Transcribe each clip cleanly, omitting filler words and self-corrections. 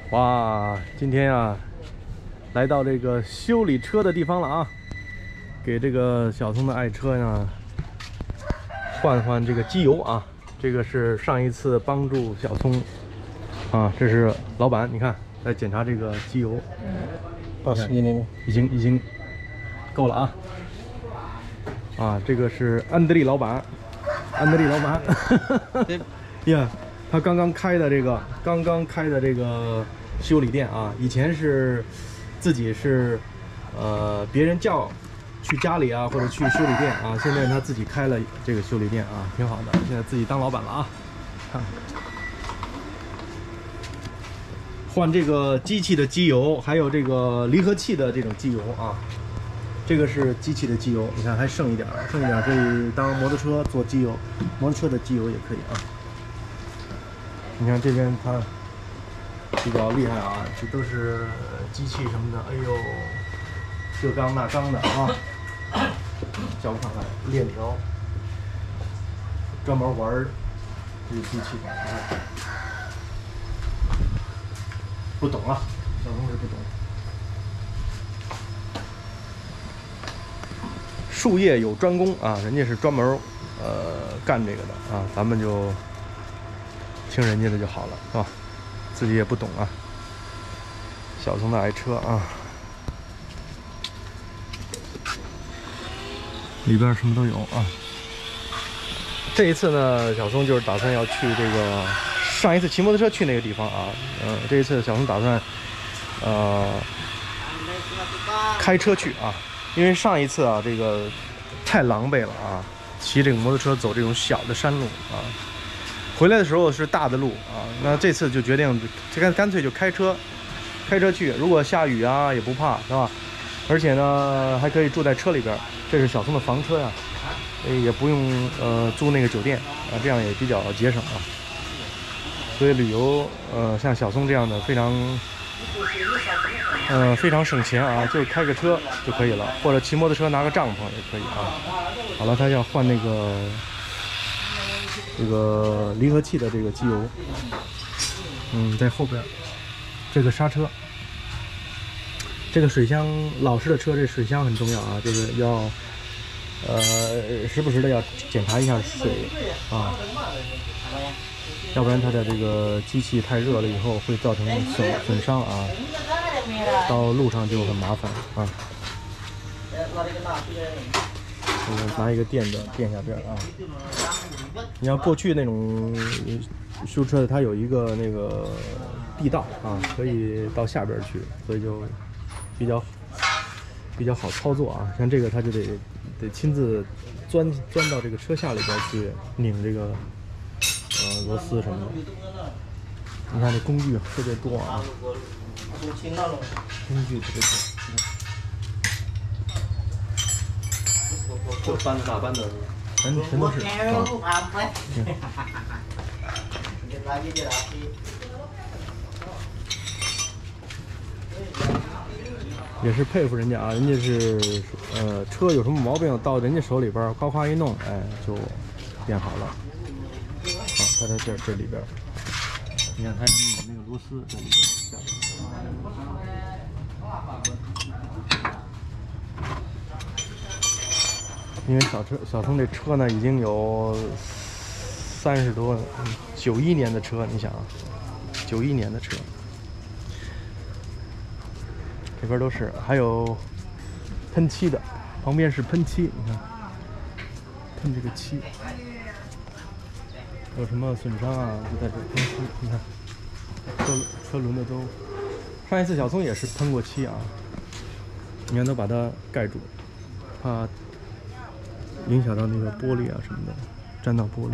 哇，今天啊，来到这个修理车的地方了啊，给这个小聪的爱车呢换换这个机油啊。这个是上一次帮助小聪啊，这是老板，你看来检查这个机油，已经够了啊。啊，这个是安德利老板，呀，他刚刚开的这个修理店啊，以前是自己是别人叫去家里啊，或者去修理店啊，现在他自己开了这个修理店啊，挺好的，现在自己当老板了啊。看，换这个机器的机油，还有这个离合器的这种机油啊。这个是机器的机油，你看还剩一点，可以当摩托车做机油，摩托车的机油也可以啊。你看这边它比较厉害啊，这都是机器什么的，哎呦，这钢那钢的啊。小看看链条，专门玩这个机器的啊。不懂啊，小同志不懂。术业有专攻啊，人家是专门干这个的啊，咱们就听人家的就好了，是吧？自己也不懂啊。小聪的爱车啊，里边什么都有啊。这一次呢，小聪就是打算要去这个上一次骑摩托车去那个地方啊，这一次小聪打算开车去啊。因为上一次啊，这个太狼狈了啊，骑这个摩托车走这种小的山路啊，回来的时候是大的路啊，那这次就决定干脆就开车去，如果下雨啊也不怕，是吧？而且呢还可以住在车里边，这是小聪的房车呀，也不用租那个酒店啊，这样也比较节省啊。所以旅游像小聪这样的非常省钱啊，就开个车就可以了，或者骑摩托车拿个帐篷也可以啊。好了，他要换那个这个离合器的这个机油，在后边这个刹车，这个水箱，老式的车这水箱很重要啊，这个要时不时的要检查一下水啊，要不然它的这个机器太热了以后会造成损伤啊。到路上就很麻烦啊。拿一个垫子垫下边啊。你要过去那种修车的，它有一个那个地道啊，可以到下边去，所以就比较好操作啊。像这个，它就得亲自钻到这个车下里边去拧这个螺丝什么的。你看这工具特别多啊。工具特别多，这搬的大搬的，全都是也是佩服人家啊，人家是车有什么毛病到人家手里边夸夸一弄，哎就变好了。好，它在这里边，你看它有那个螺丝在里边下边。因为小聪这车呢已经有30多，91年的车，你想啊，91年的车，这边都是，还有喷漆的，旁边是喷漆，你看，喷这个漆，有什么损伤啊就在这喷漆，你看，车轮的都，上一次小聪也是喷过漆啊，你看都把它盖住，怕影响到那个玻璃啊什么的，沾到玻璃。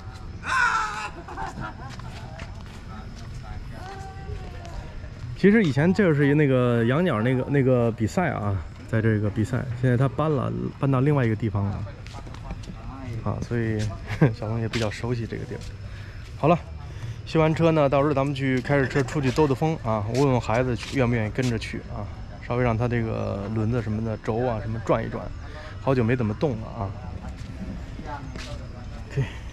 其实以前这是那个养鸟那个比赛啊，在这个比赛，现在他搬到另外一个地方了啊，所以小聪也比较熟悉这个地儿。好了，修完车呢，到时候咱们开着车出去兜兜风啊，问问孩子愿不愿意跟着去啊，稍微让他这个轮子什么的轴啊什么转一转。好久没怎么动了啊。OK。